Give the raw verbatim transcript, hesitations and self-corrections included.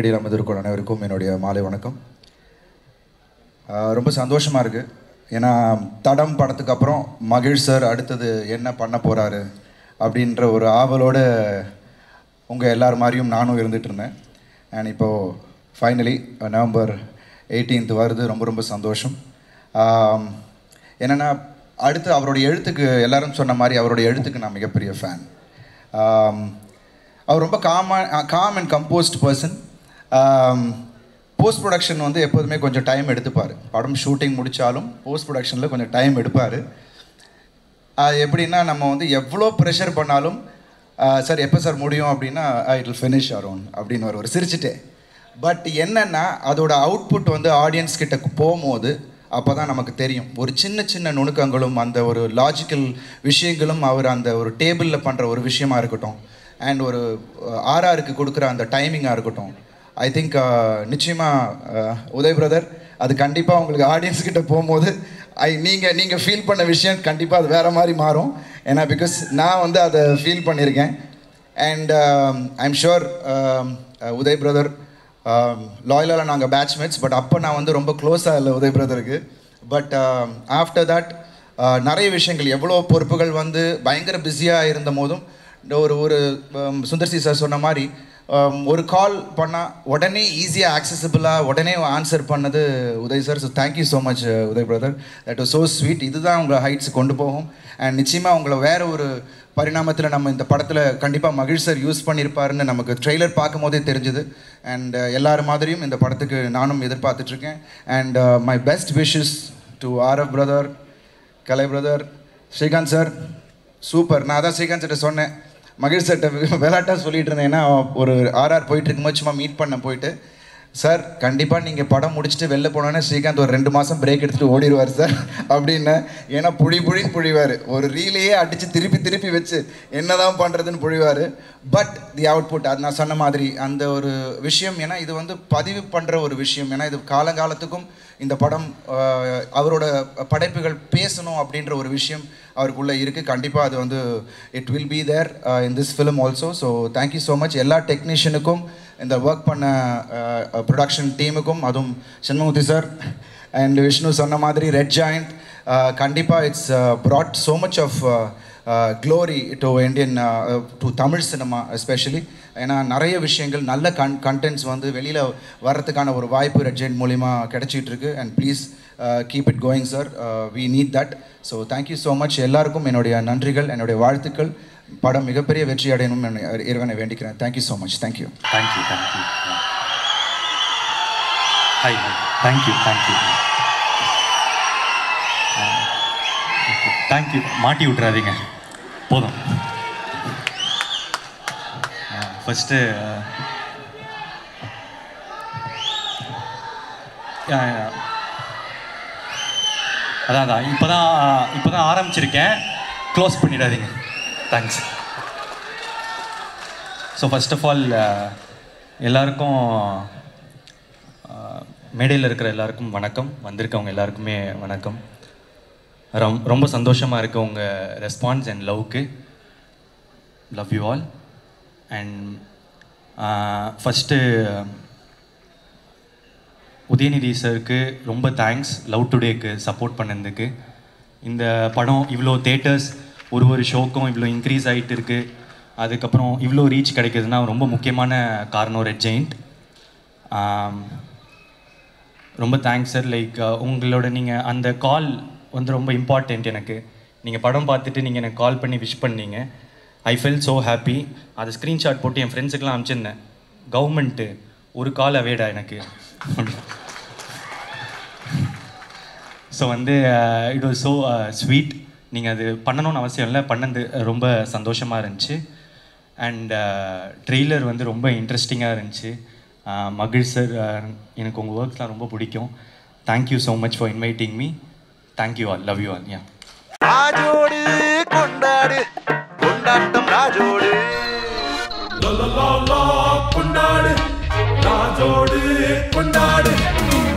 மேடையில் அமர்ந்திருக்கும் அனைவருக்கும் என்னுடைய மாலை வணக்கம். ரொம்ப சந்தோஷமாக இருக்குது. ஏன்னா தடம் படத்துக்கு அப்புறம் மகிழ் சார் அடுத்தது என்ன பண்ண போகிறாரு அப்படின்ற ஒரு ஆவலோடு உங்கள் எல்லார் மாதிரியும் நானும் இருந்துகிட்டு இருந்தேன். அண்ட் இப்போது ஃபைனலி நவம்பர் எயிட்டீன்த் வருது. ரொம்ப ரொம்ப சந்தோஷம். என்னென்னா அடுத்து அவருடைய எழுத்துக்கு எல்லாரும் சொன்ன மாதிரி அவருடைய எழுத்துக்கு நான் மிகப்பெரிய ஃபேன். அவர் ரொம்ப காமா calm and composed person. Post production வந்து எப்போதுமே கொஞ்சம் டைம் எடுத்துப்பார். படம் ஷூட்டிங் முடித்தாலும் போஸ்ட் ப்ரொடக்ஷனில் கொஞ்சம் டைம் எடுப்பார். அது எப்படின்னா நம்ம வந்து எவ்வளோ ப்ரெஷர் பண்ணாலும் சார் எப்போ சார் முடியும் அப்படின்னா இட் வில் ஃபினிஷ் அரௌன் அப்படின்னு ஒரு ஒரு சிரிச்சுட்டே. பட் என்னென்னா அதோட அவுட்புட் வந்து ஆடியன்ஸ் கிட்ட போகும்போது அப்போ தான் நமக்கு தெரியும் ஒரு சின்ன சின்ன நுணுக்கங்களும் அந்த ஒரு லாஜிக்கல் விஷயங்களும் அவர் அந்த ஒரு டேபிளில் பண்ணுற ஒரு விஷயமா இருக்கட்டும் அண்ட் ஒரு ஆர்ஆருக்கு கொடுக்குற அந்த டைமிங்காக இருக்கட்டும். ஐ திங்க் நிச்சயமாக உதய் பிரதர் அது கண்டிப்பாக உங்களுக்கு ஆடியன்ஸ் கிட்ட போகும்போது ஐ நீங்கள் நீங்கள் ஃபீல் பண்ண விஷயம் கண்டிப்பாக அது வேறு மாதிரி மாறும். ஏன்னா பிகாஸ் நான் வந்து அதை ஃபீல் பண்ணியிருக்கேன். And I am sure Uday brother லாயலால் நாங்கள் பேட்ச்மேட்ஸ். பட் அப்போ நான் வந்து ரொம்ப க்ளோஸாக இல்லை உதய் பிரதருக்கு. பட் ஆஃப்டர் தட் நிறைய விஷயங்கள் எவ்வளோ பொறுப்புகள் வந்து பயங்கர பிஸியாக இருந்த போதும் ஒரு ஒரு சுந்தர்சி சார் சொன்ன மாதிரி ஒரு கால் பண்ணால் உடனே ஈஸியாக ஆக்சசிபிளாக உடனே ஆன்சர் பண்ணது Uday sir. So thank you so much Uday brother. That was so sweet. இதுதான் உங்களை ஹைட்ஸ் கொண்டு போகும். அண்ட் நிச்சயமாக உங்களை வேறு ஒரு பரிணாமத்தில் நம்ம இந்த படத்தில் கண்டிப்பாக மகிழ் சார் யூஸ் பண்ணியிருப்பாருன்னு நமக்கு ட்ரெய்லர் பார்க்கும் போதே தெரிஞ்சுது. அண்ட் எல்லாரும் மாதிரியும் இந்த படத்துக்கு நானும் எதிர்பார்த்துட்ருக்கேன். And my best wishes to RF brother, Kalai brother, Srikanth sir. Super. நான் அதான் ஸ்ரீகாந்த் சார்ட்ட சொன்னேன், மகிழ் சார்ட்ட விளையாட்டாக சொல்லிட்டு இருந்தேன். ஏன்னா ஒரு ஆர்ஆர் போயிட்டு இருக்கும்போது சும்மா மீட் பண்ண போயிட்டு சார் கண்டிப்பாக நீங்கள் படம் முடிச்சுட்டு வெளில போனோன்னே ஸ்ரீகாந்த் ஒரு ரெண்டு மாதம் பிரேக் எடுத்துகிட்டு ஓடிடுவார் சார் அப்படின்னு. ஏன்னா புழி புழின்னு புழிவார். ஒரு ரீலையே அடித்து திருப்பி திருப்பி வச்சு என்ன தான் பண்ணுறதுன்னு புழிவார். பட் தி அவுட்புட் அது நான் சொன்ன மாதிரி அந்த ஒரு விஷயம். ஏன்னா இது வந்து பதிவு பண்ணுற ஒரு விஷயம். ஏன்னா இது காலங்காலத்துக்கும் இந்த படம் அவரோட படைப்புகள் பேசணும் அப்படின்ற ஒரு விஷயம் அவருக்குள்ளே இருக்குது. கண்டிப்பாக அது வந்து it will be there in this film also. So thank you so much எல்லா டெக்னீஷியனுக்கும், இந்த ஒர்க் பண்ண ப்ரொடக்ஷன் டீமுக்கும், அதுவும் சண்முகத்தி சார் அண்ட் விஷ்ணு சொன்ன மாதிரி ரெட் ஜாயிண்ட். கண்டிப்பாக it's proud so much of glory to Indian to Tamil cinema especially. ஏன்னா நிறைய விஷயங்கள் நல்ல கன் கண்டென்ட்ஸ் வந்து வெளியில் வர்றதுக்கான ஒரு வாய்ப்பு ரெட் ஜாயிண்ட் மூலிமா கிடைச்சிட்டு இருக்கு. And please keep it going sir. We need that. So thank you so much. எல்லாருக்கும் என்னுடைய நன்றிகள், என்னுடைய வாழ்த்துக்கள். படம் மிகப்பெரிய வெற்றி அடையணும் இறைவனை வேண்டிக்கிறேன். Thank you so much. Thank you thank you thank you hi thank you thank you thank you. மாட்டி விட்றாதீங்க போதும். ஃபஸ்ட்டு அதான் அதான் இப்போ தான் இப்போ தான் ஆரம்பிச்சிருக்கேன். க்ளோஸ் பண்ணிடாதீங்க. Thanks. So first of all எல்லாருக்கும் மேடையில் இருக்கிற எல்லாருக்கும் வணக்கம். வந்திருக்கவங்க எல்லாருக்குமே வணக்கம். ரொம் ரொம்ப சந்தோஷமாக இருக்குது உங்கள் ரெஸ்பான்ஸ் அண்ட் லவ்க்கு. Love you all. And first Udhayanidhi சாருக்கு ரொம்ப தேங்க்ஸ் லவ் டுடேக்கு சப்போர்ட் பண்ணதுக்கு. இந்த படம் இவ்வளோ தேட்டர்ஸ் ஒரு ஒரு ஷோக்கும் இவ்வளோ இன்க்ரீஸ் ஆகிட்டு இருக்குது. அதுக்கப்புறம் இவ்வளோ ரீச் கிடைக்குதுன்னா ரொம்ப முக்கியமான காரணம் ரெட் ஜெயிண்ட். ரொம்ப தேங்க்ஸ் சார். லைக் உங்களோட நீங்கள் அந்த கால் வந்து ரொம்ப இம்பார்ட்டண்ட் எனக்கு. நீங்கள் படம் பார்த்துட்டு நீங்கள் எனக்கு கால் பண்ணி விஷ் பண்ணீங்க. I fell so happy. அதை ஸ்க்ரீன்ஷாட் போட்டு என் ஃப்ரெண்ட்ஸுக்கெலாம் அனுப்பிச்சிருந்தேன். கவர்மெண்ட்டு ஒரு கால் அவேடா எனக்கு. ஸோ வந்து இட் வாஸ் ஸோ ஸ்வீட். நீங்கள் அது பண்ணணும்னு அவசியம் இல்லை, பண்ணது ரொம்ப சந்தோஷமாக இருந்துச்சு. அண்ட் ட்ரெய்லர் வந்து ரொம்ப இன்ட்ரெஸ்டிங்காக இருந்துச்சு. மகிழ் சார் எனக்கு உங்கள் ஒர்க்ஸ்லாம் ரொம்ப பிடிக்கும். Thank you so much for inviting me. Thank you all. Love you all. யா ராஜோடு கொண்டாடு கொண்டாட்டம் ராஜோடு கொண்டாடு ராஜோடு கொண்டாடு